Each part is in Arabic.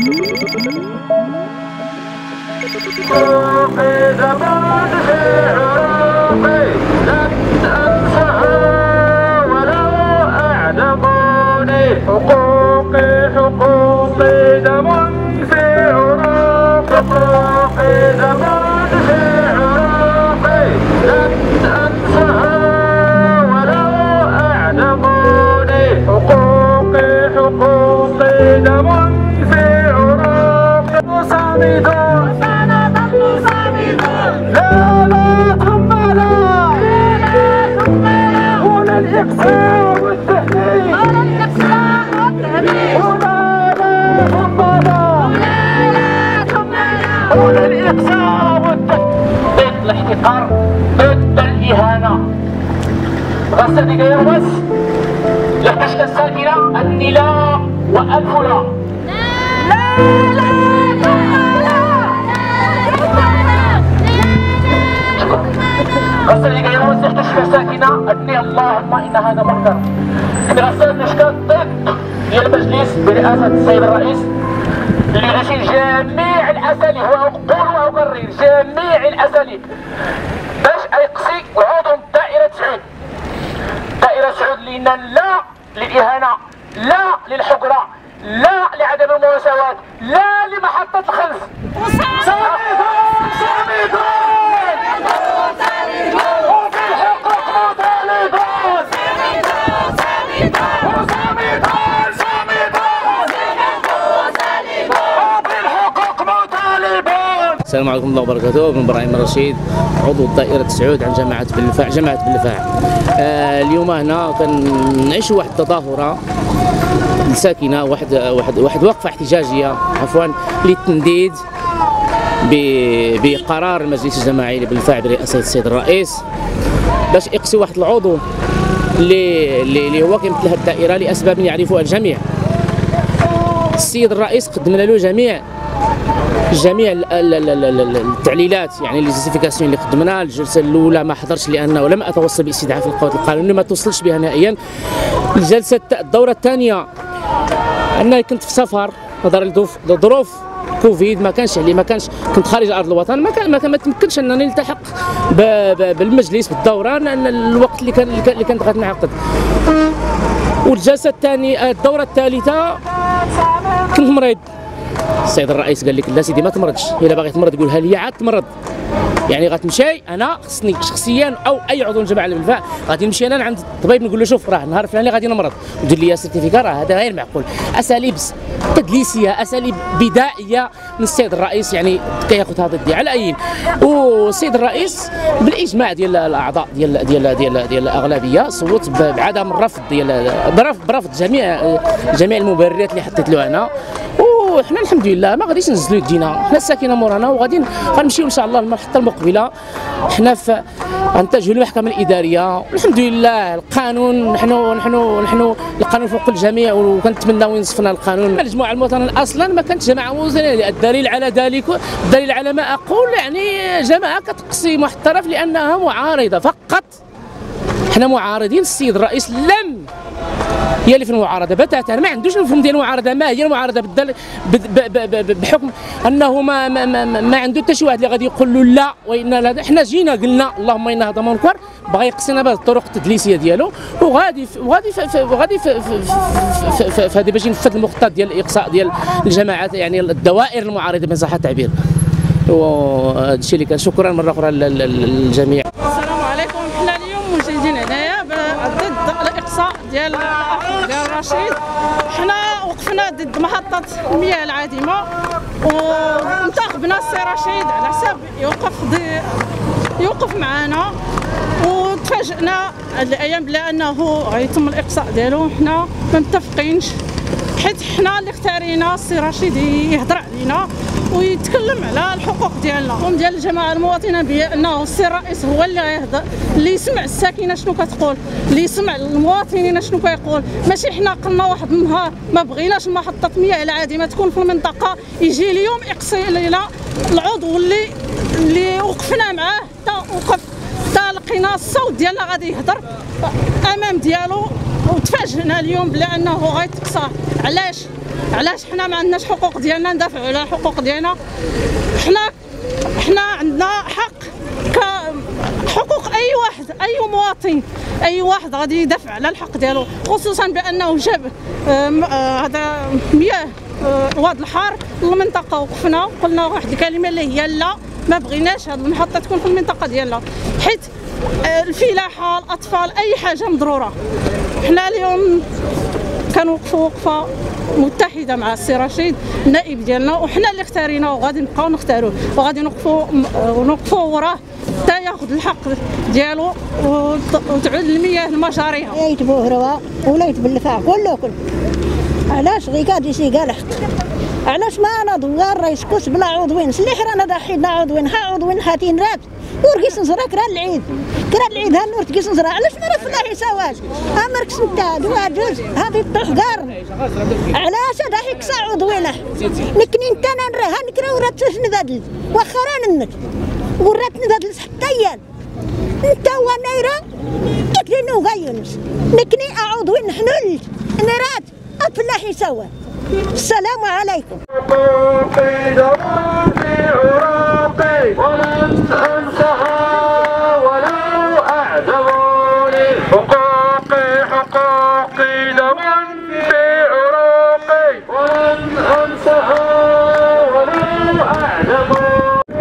حقوقي حقوقي دم في عروقي حقوقي دم في عروقي لن أنساها ولو أعدموني حقوقي حقوقي دم في عروقي صامدون سنظل صامدون لا لا ثم لا هنا الإقسام والتهديد هنا الإقسام ضد الاحتقار ضد الإهانة. غسل يومس لحتاج الساكنة النداء وألف لا لا لا غسل يومس لحتاج الساكنة أني اللهم إن هذا منكر. غسل نشكر ضد ديال المجلس برئاسة السيد الرئيس اللي غاشي جميع الاساليب واقول واقرر جميع الاساليب باش يقصي عضو دائرة سعود. دائرة سعود لأن لا للإهانة، لا للحقرة، لا لعدم المساواة، لا لمحطة الخلف. صامدون صامدون وفي الحقوق مطالبون صامدون السلام عليكم ورحمة الله وبركاته. بن ابراهيم رشيد عضو دائرة سعود عن جماعة بلفاع. اليوم هنا كنعيشوا واحد التظاهرة ساكنة واحد وقفة احتجاجية عفوا للتنديد بقرار المجلس الجماعي لبلفاع برئاسة السيد الرئيس باش يقصي واحد العضو اللي هو كيمثل هذه الدائرة لأسباب يعرفها الجميع. السيد الرئيس قدم له جميع التعليلات، يعني لي جوستيفيكاسيون اللي قدمناها. الجلسه الاولى ما حضرش لانه لم اتوصل باستدعاء في القوات القانونيه، ما توصلش بها نهائيا. الدوره الثانيه انا كنت في سفر نظرا لظروف كوفيد، ما كانش كنت خارج ارض الوطن، ما تمكنش انني نلتحق بالمجلس بالدوره الوقت اللي كانت غتنعقد. والجلسه الثانيه الدوره الثالثه كنت مريض. السيد الرئيس قال لك لا سيدي ما تمرضش، الا باغي تمرض قولها لي عاد تمرض، يعني غتمشي انا خصني شخصيا او اي عضو من جماعه البلفاع غادي نمشي انا عند الطبيب نقول له شوف راه النهار الفلاني غادي نمرض ودير لي سيرتيفيكا. راه هذا غير معقول. اساليب تدليسيه، اساليب بدائيه من السيد الرئيس، يعني كياخذها ضدي على اي. والسيد الرئيس بالاجماع ديال الاعضاء ديال الاغلبيه صوت بعدم الرفض برفض جميع المبررات اللي حطيت له انا. وحنا الحمد لله ما غاديش نزلوا يدينا، حنا ساكنه مورانا وغادي غنمشيو ان شاء الله للمرحله المقبله. حنا غنتجهوا للمحكمه الاداريه والحمد لله. القانون نحن القانون فوق الجميع، وكنتمناو ينصفنا القانون. المجموعه المواطنه اصلا ما كانتش جماعه موزنه. الدليل على ذلك، الدليل على ما اقول، يعني جماعه كتقصي محترف لانها معارضه فقط. حنا معارضين. السيد الرئيس لم يلف المعارضه بتاتا، ما عندوش المفهوم ديال المعارضه. ما هي المعارضه بحكم انه ما عنده حتى شي واحد اللي غادي يقول له لا وان حنا جينا قلنا اللهم ان هذا منكر، بغى يقصينا بهذه الطرق التدليسيه ديالو، وغادي فهذا باش ينفذ المخطط ديال الاقصاء ديال الجماعات، يعني الدوائر المعارضه بان صح التعبير. وهذا الشيء اللي كان. شكرا مره اخرى للجميع. السلام عليكم. حنا اليوم موجودين هنايا ضد الاقصاء ديال رشيد. حنا وقفنا ضد محطة المياه العادمة وانتخبنا السي رشيد على حساب يوقف معنا، وتفاجئنا هاد الايام بلا انه غيتم الاقصاء ديالو. حنا ما متفقينش، حيت حنا اللي اختارينا السي رشيد يهضر علينا ويتكلم على الحقوق ديالنا وديال الجماعه المواطنه، بانه السي الرئيس هو اللي غيهضر، اللي يسمع الساكنه شنو كتقول، اللي يسمع المواطنين شنو كيقول. ماشي حنا قلنا واحد النهار ما بغيناش محطه مياه العادمه تكون في المنطقه، يجي اليوم يقصي لنا العضو اللي وقفنا معاه حتى لقينا الصوت ديالنا غادي يهضر امام ديالو، وتفاجئنا اليوم بلا انه غيتقصى. علاش؟ علاش حنا ما عندناش حقوق ديالنا ندافعوا على الحقوق ديالنا؟ حنا عندنا حق كحقوق اي واحد، اي مواطن، اي واحد غادي يدافع على الحق ديالو، خصوصا بانه جاب هذا مياه واد الحار للمنطقه. وقفنا قلنا واحد الكلمه اللي هي لا، ما بغيناش هذه المحطه تكون في المنطقه ديالنا، حيت الفلاحه الاطفال اي حاجه مضروره. حنا اليوم كنوقفوا وقفه متحده مع السي رشيد النائب ديالنا، وحنا اللي اختاريناه وغادي نبقاو نختاروه، وغادي نوقفوا وراه حتى ياخذ الحق ديالو وتعود المياه لمجاريها. يتبهروا ولا يتبلفع كله. علاش غير كادي سي قال حق؟ علاش ما انا دوار رئيس كوس بلا عضوين؟ سليح رانا ضحينا عضوين، ها عضوين هاتين رات ورقيس نزرا كرا العيد ها النور تقيس نزرا. علاش ما فلاحي سواج امرك سنتا دواجوز هذه الطوح قار. علاش هذا كسا عضوينه نكني انت نرها نكرا ورات نبدل وخرا نمت ورات نبدل حتى انت ونيرا يكني غيونس نكني عضوين نحنولت نرات الفلاحي سوا. السلام عليكم. حقوقي دم في عروقي ولن أنساها ولو أعدموني. حقوقي دم في عروقي ولن أنساها ولو أعدموني.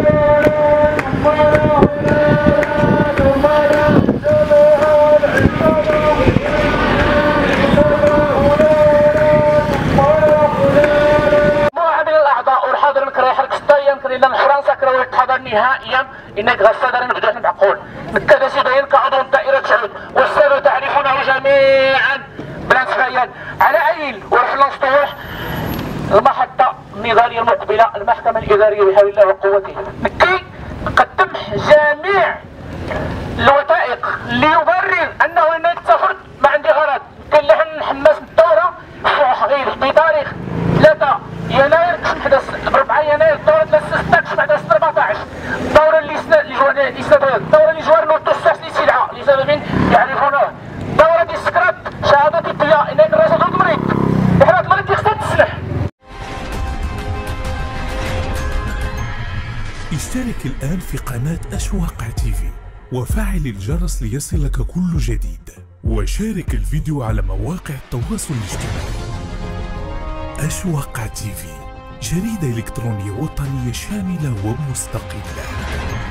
نهائيا انك غسادر نبدا معقول بالكذا سيدين كعضو دائره سعود والساده تعرفونه جميعا بلا تخيل على عين ورحله سطوح المحطه النضاليه المقبله المحكمه الاداريه بحول الله وقوته لكي نقدم جميع الوثائق اللي يبرر انه انك سافرت ما عندي غرض. كاين اللي حنحمس الدوره غير بتاريخ 3 يناير حدث 4 يناير الدوره 16 حدث 14 الدوره اللي الدوره اللي جوار توسعت لسلعه لسبب يعرفونه. الدوره دي سكرات شهاده طبيه انك الرجل مريض بحال المريض يخصها تسلح. اشترك الآن في قناة أشواق تيفي وفعل الجرس ليصلك كل جديد، وشارك الفيديو على مواقع التواصل الاجتماعي. أشواق تيفي، جريدة إلكترونية وطنية شاملة ومستقلة.